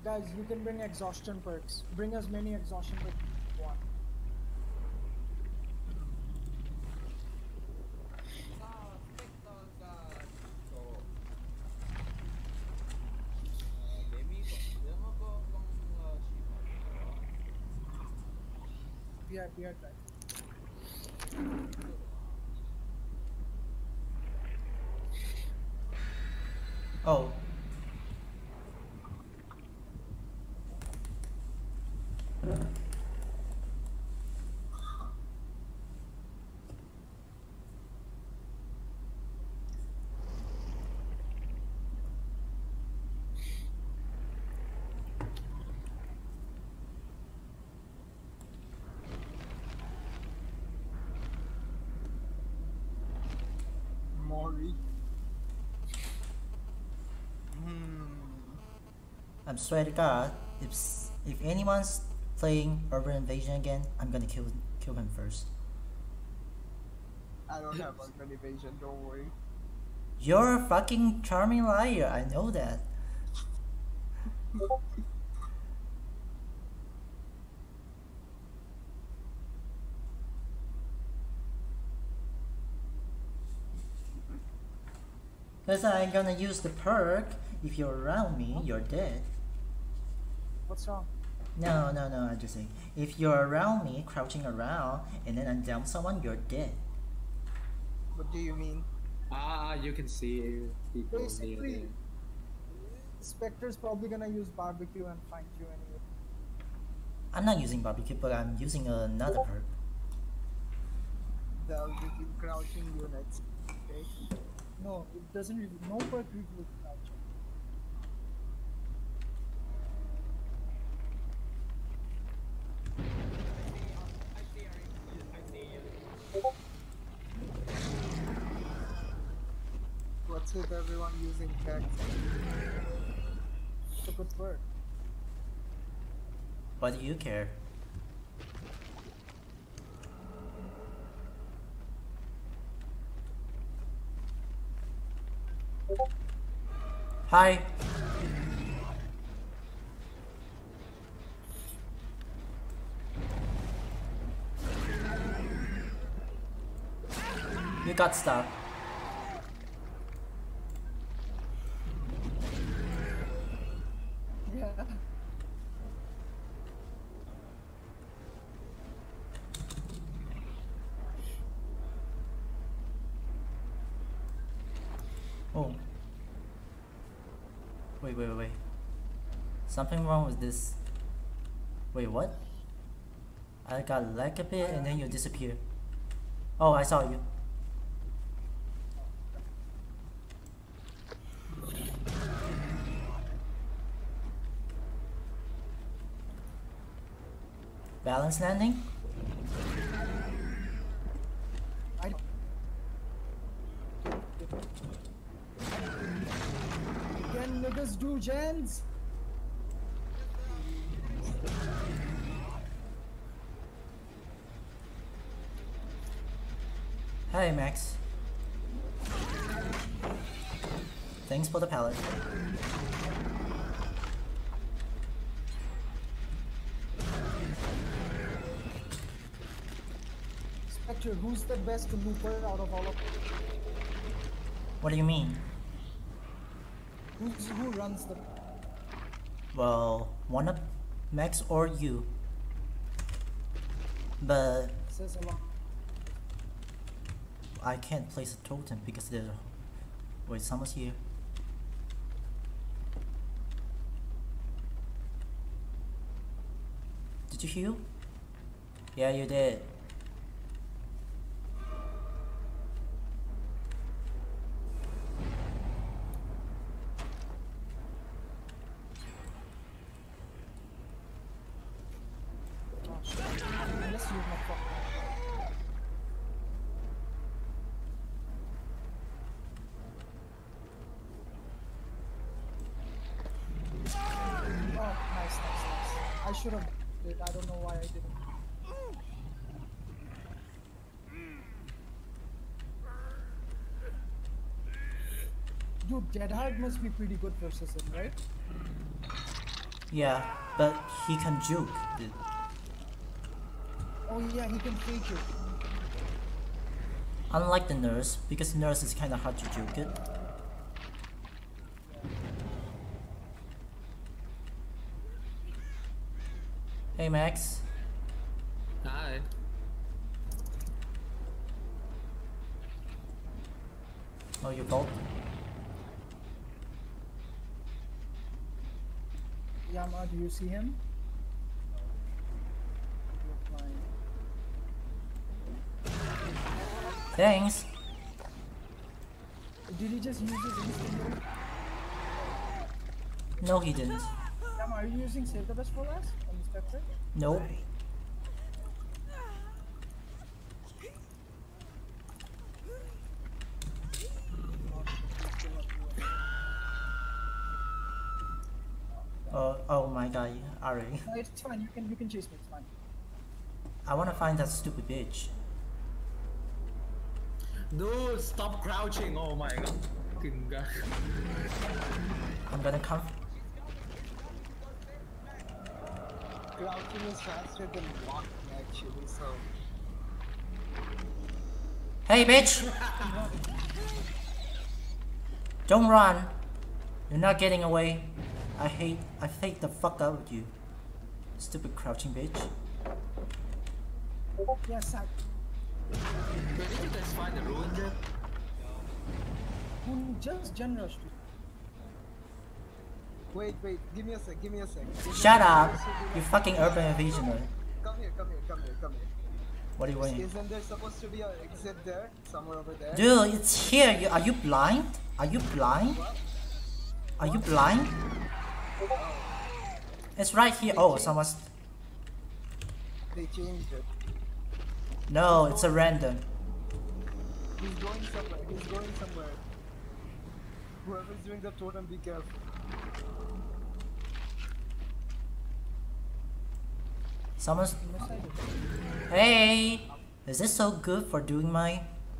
Guys, you can bring exhaustion perks. Bring as many exhaustion perks as you want. We are trying. Oh. Mori. I'm swear to God, if anyone's playing Urban Invasion again, I'm gonna kill him first. I don't have urban evasion, don't worry. You're a fucking charming liar, I know that. Cause I'm gonna use the perk. If you're around me, you're dead. What's wrong? No, I'm just saying. If you're around me, crouching around, and then I down someone, you're dead. What do you mean? You can see people near Basically, there. Spectre's probably gonna use barbecue and find you anyway. I'm not using barbecue, but I'm using another perk. They'll reveal crouching units. Okay? No, it doesn't reveal. No perk reveals crouching. What's with everyone using text? It's a good perk. What do you care? Hi. You got stuck. Yeah. Oh. Wait. Something wrong with this. Wait, what? I got lag a bit and then you disappear. Oh, I saw you. Balance landing? I Can niggas do gens? Hey, Max. Thanks for the pallet. Spectre, who's the best looper out of all of them? What do you mean? Who runs the... Well, one of Max or you. But Says a lot. I can't place a totem because there's... Wait, someone's here. Did you heal? Yeah, you did. Oh, shit. Unless you're not fucking... Oh, nice. I should have did. I don't know why I didn't. Dude, Deadheart must be pretty good versus him, right? Yeah, but he can juke. Dude. Oh yeah, he can fake it. Unlike the nurse, because nurse is kind of hard to juke it. Hey Max. Hi. Oh, you both? Yama, do you see him? You're fine. Thanks. Did he just use his instant move? No, he didn't. Yama, are you using Save the Best for Last on the Spectre? Nope. Oh my god, Ari. No, it's fine. You can chase me. It's fine. I wanna find that stupid bitch. Dude, stop crouching. Oh my god. Fucking god. I'm gonna come. Crouching is faster than walking actually, so Hey bitch! Don't run! You're not getting away. I hate the fuck out of you. Stupid crouching bitch. Yes, I. Where did you guys find the ruin yet? Just gen rushed. wait, give me a sec. Shut up! You fucking urban invasioner. Come here. What are you waiting? Isn't there supposed to be an exit there? Somewhere over there? Dude, it's here. Are you blind? Are you blind? Are you blind? It's right here. Oh, someone's. They changed it. No, it's a random. He's going somewhere. Whoever's doing the totem, be careful. Someone's. Hey! Is this so good for doing my.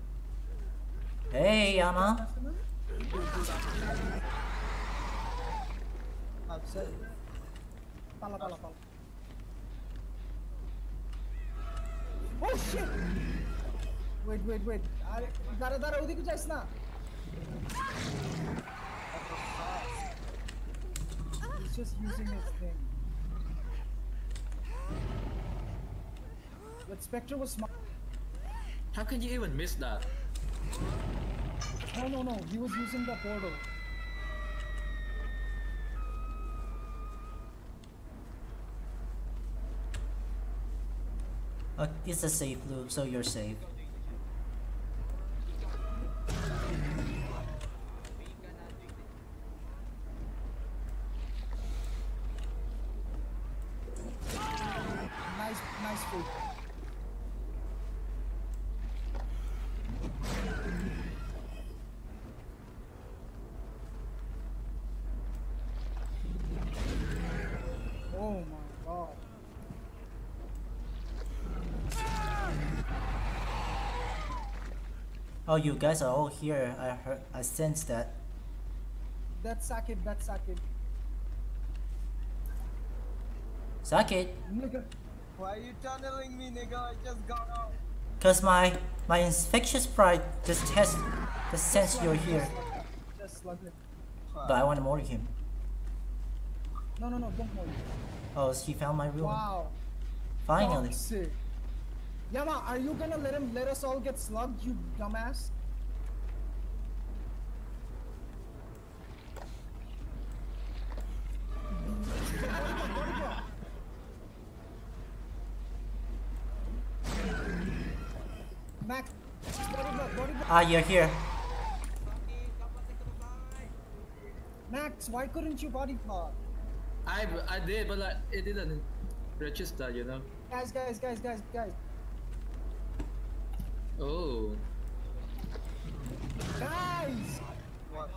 Hey, Yama? Upset. Pala. Oh shit! Wait. Dara, उदी कुछ ऐसा ना. He's just using his thing. But Spectre was smart. How can you even miss that? No. He was using the portal. It's a safe loop, so you're safe. Nice food. Oh my god. Oh, you guys are all here. I sense that. That's Sakib. Sakit, Nigga. Why are you tunneling me, nigga? I just got out. cause my infectious pride just sense you're here. Just slug it. But I want to murder him. No, don't worry. Oh, he found my ruin. Wow. Finally. Toxic. Yama, are you gonna let us all get slugged, you dumbass? Max, body block. Ah, you're here. Max, why couldn't you body block? I did, but like, it didn't register, you know. Guys. Oh. Guys! What?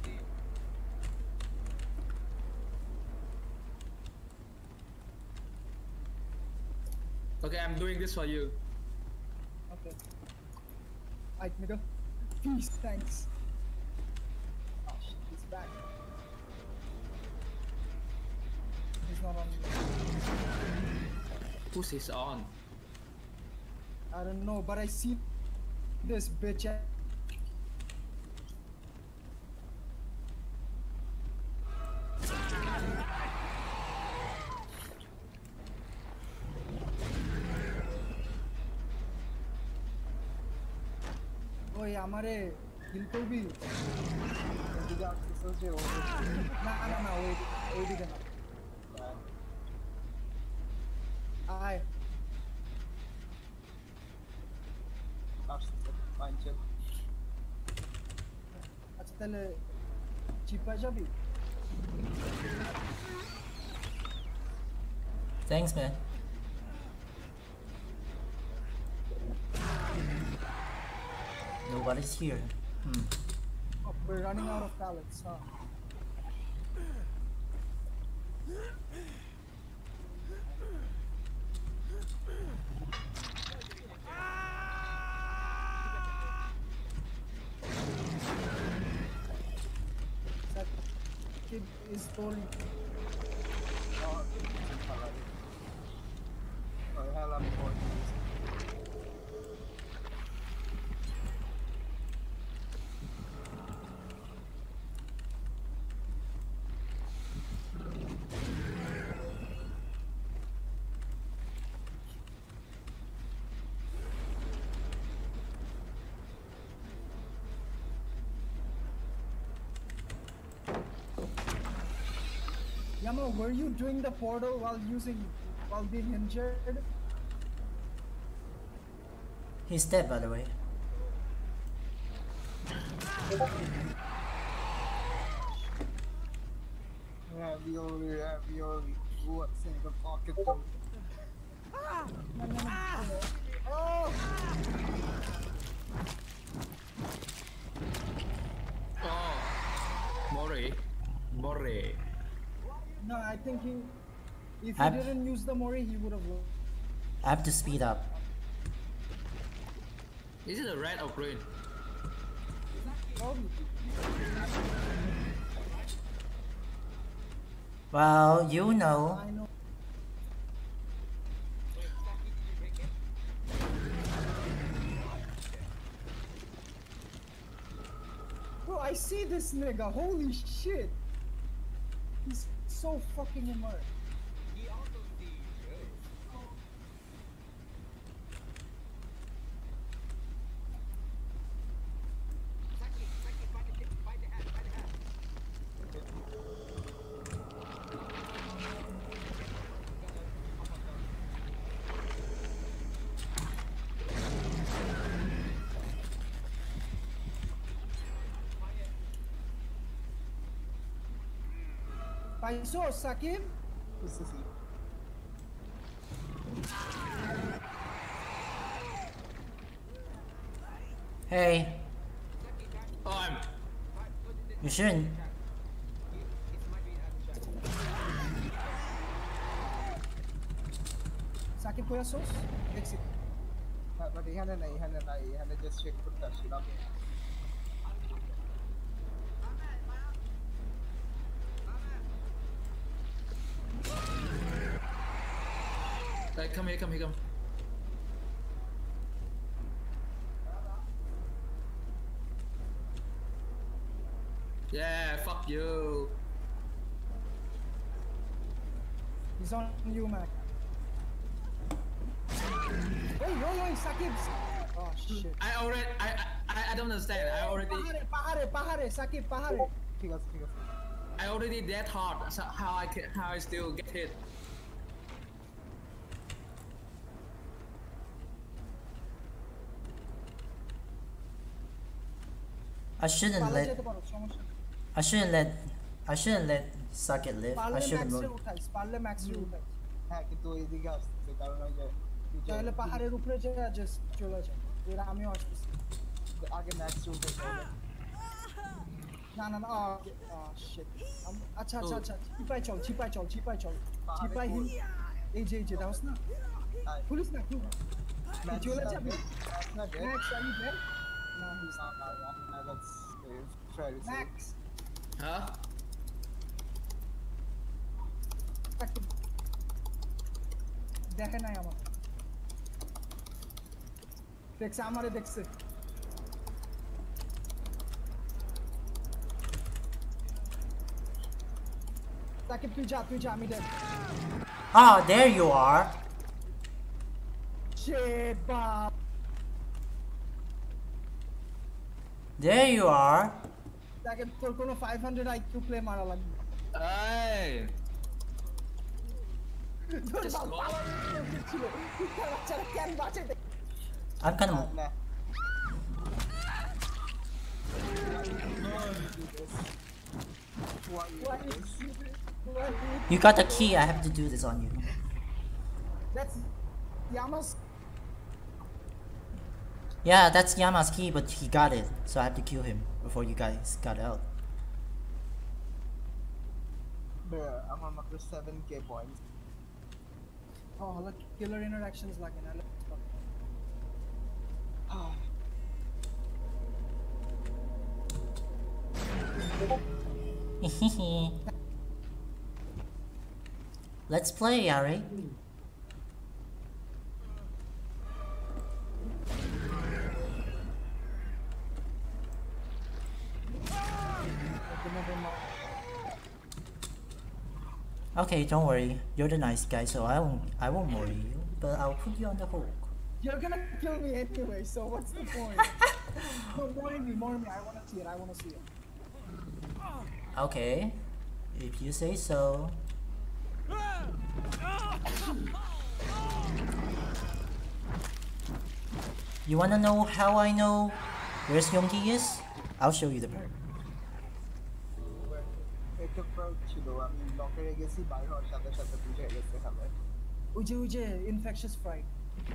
Okay, I'm doing this for you. Okay. Alright, nigga. Peace, thanks. Oh shit, he's back. not on me. Push is on. I don't know, but I see this bitch. ওই আমারে কিল করবি এদিকে আসতেছে যে ও না না না ওইদিকে না আয় আসতেছে পাঞ্চেল আচ্ছা তাহলে চিপায় যাবি Thanks, man. Nobody's here. Oh, we're running out of pallets, huh? That kid is storing. Oh, hell, I'm going. Yama, were you doing the portal while being injured? He's dead, by the way. Ravioli, what's in the pocket? Oh! Oh, Mori. No, I think if he I- didn't use the Mori, he would have won. I have to speed up. Is it a red or green? Probably. Well, you know. I know. Bro, I see this nigga. Holy shit. He's so fucking immersed. Paiso, Sakib? This is it. Hey, Oh, I'm. you shouldn't. Sakib kuya sos? Exit. But he had just check put that shit up. Like, come here. Yeah, fuck you. He's on you, Mac. Wait, Sakib! Oh shit. I don't understand. Pahare, Sakib, pahare. ঠিক আছে I already that hard. So how I still get hit? I shouldn't পালা let. যেতে পারো, সমস্যা নেই। I shouldn't let Socket live. I পারলে should have ম্যাক্সে moved. উঠাইস, পারলে ম্যাক্সে উঠাইস। হ্যাঁ কিন্তু এইদিকে আসতেছে কারণ ওই যে তাহলে পাহাড়ের উপরে যে জাস্ট চলে যায়। এর আমিও আসতেছি। আগে ম্যাক্স উঠেছে না, shit. আচ্ছা, চিপায় চল। চিপায় হিল। এই যে, দাওস না? পুলিশ না, তুই চলে যাবি। না dead Max, are you dead? No, he's not. না let's try to see Max, Huh? Sakib, দেখে নাই আমার দেখছে আমারে দেখছে তাকে তুই যা আমি দেখ Ah, there you are. shit বাপ There you are. তাকে তোর কোনো 500 আইকিউ প্লে মারা লাগবে Ay! তোর Just বাপ go. পালানোর উচিত ছিল তুই বাচ্চারা কেন বাঁচাইতে I'm kind of. Nah. Why you Why do this? Why You got the key. I have to do this on you. that's Yama's Yeah, that's Yama's key, but he got it, so I have to kill him before you guys got out. Bruh, I'm on up to 7k points. oh like killer interactions লাগে না Let's play, Ari. Okay, don't worry. You're the nice guy, so I won't worry you. But I'll put you on the hook. you're gonna kill me anyway so what's the point no more me I wanna see it Okay, if you say so. You wanna know how I know where's Yonggi is? I'll show you the perk. একটু proud ছিল আমি লকারে গেছি বাইরে হওয়ার সাথে সাথে বুঝে গেছে খাবার ওই যে infectious fright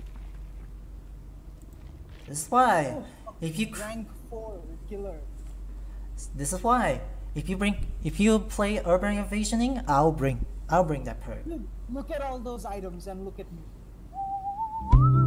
This is why. If you rank 4 killer This is why. If you play Urban Invasioning, I'll bring that perk. look at all those items and look at me